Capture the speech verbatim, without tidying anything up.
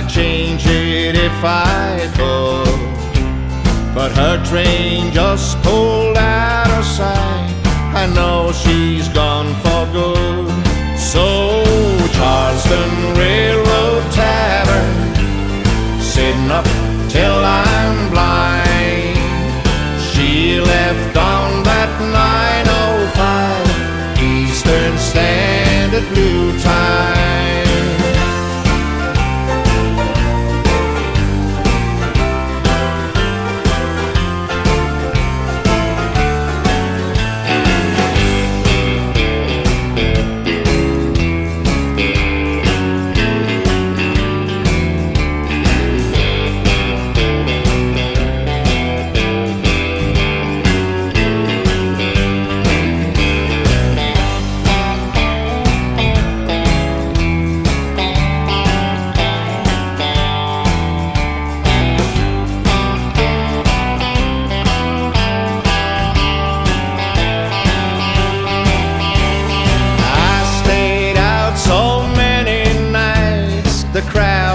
change it if I could, but her train just pulled out of sight. I know she's gone for good. So Charleston Railroad Tavern, sitting up till I'm blind. She left on that nine oh five Eastern Standard Blue Time. The crowd